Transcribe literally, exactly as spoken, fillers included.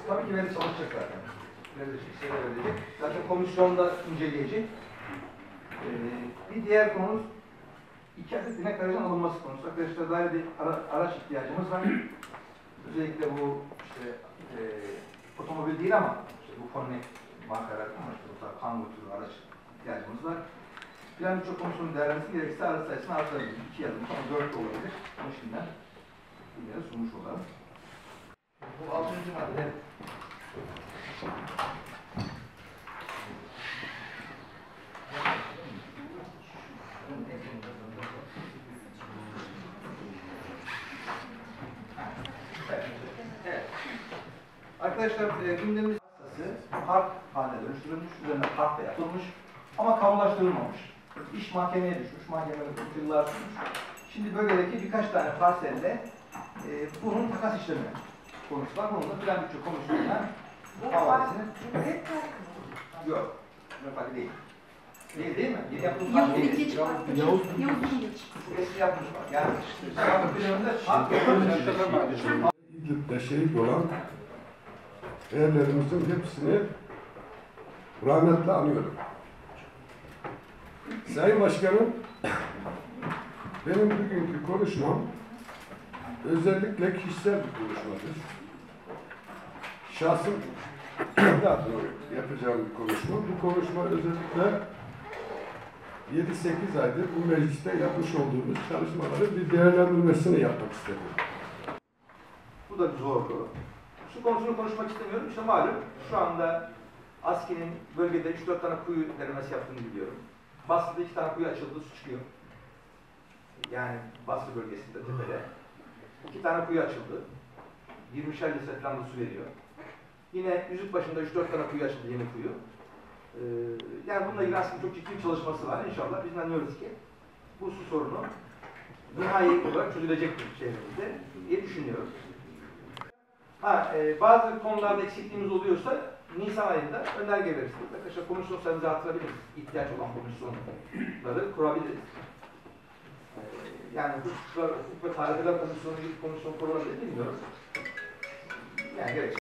Tabii ki veri çalışacak zaten. Veri şeyler verecek. Zaten komisyonda inceleyecek. Ee, bir diğer konumuz iki adet binek aracın alınması konusu. Arkadaşlar dair bir ara, araç ihtiyacımız var. Özellikle bu işte e, otomobil değil ama işte bu Connect markalar ama işte bu Kangoo türü araç ihtiyacımız var. Plan birçok komisyonun değerlenmesi gerekirse araç sayısını artırabilir. İki yazılmış ama dört de olabilir. Bunu şimdiden bilgileri sunmuş olalım. Bu altıncı madde. Evet. Arkadaşlar e, gündemimiz hastası park haline dönüştürülmüş, üzerine park da yapılmış ama kamulaştırılmamış. İş mahkemeye düşmüş, mahkemede yıllar sürmüş. Şimdi bölgedeki birkaç tane parselle e, bunun takas işlemi konusu var. Bunun da plan bütçe komisyonuna havalesini... Yok, Cumhurbaşkanı değil. Değil değil mi? Yeni yapılmış var. Yavuz İngeç var. Yavuz İngeç. Eski yapmış var. Yani işte planında park yapılmış. İdlib'de şehit olan değerlerimizin hepsini rahmetle anıyorum. Sayın Başkanım, benim bugünkü konuşmam özellikle kişisel bir konuşmadır. Şahsım adına yapacağım bir konuşma. Bu konuşma özellikle yedi sekiz aydır bu mecliste yapmış olduğumuz çalışmaları bir değerlendirmesini yapmak istedim. Bu da bir zorlu. Su konusunu konuşmak istemiyorum. İşte malum şu anda ASKİ'nin bölgede üç dört tane kuyu denemesi yaptığını biliyorum. Basra'da iki tane kuyu açıldı, su çıkıyor. Yani Basra bölgesinde, tepede. İki tane kuyu açıldı. yirmişer litre falan da su veriyor. Yine Yüzükbaşı'nda üç dört tane kuyu açıldı, yeni kuyu. Ee, yani bununla ilgili aslında çok ciddi bir çalışması var. İnşallah biz inanıyoruz ki bu su sorunu nihai olarak çözülecektir şehrimizde diye düşünüyoruz. Ha, e, bazı konularda eksikliğimiz oluyorsa Nisan ayında önerge verirsiniz. Arkadaşlar komisyon sayımızı artırabiliriz. İhtiyaç olan komisyonları kurabiliriz. E, yani hukuk ve tarifeler komisyonu gibi komisyon kurulabilir bilmiyorum. Yani gerek.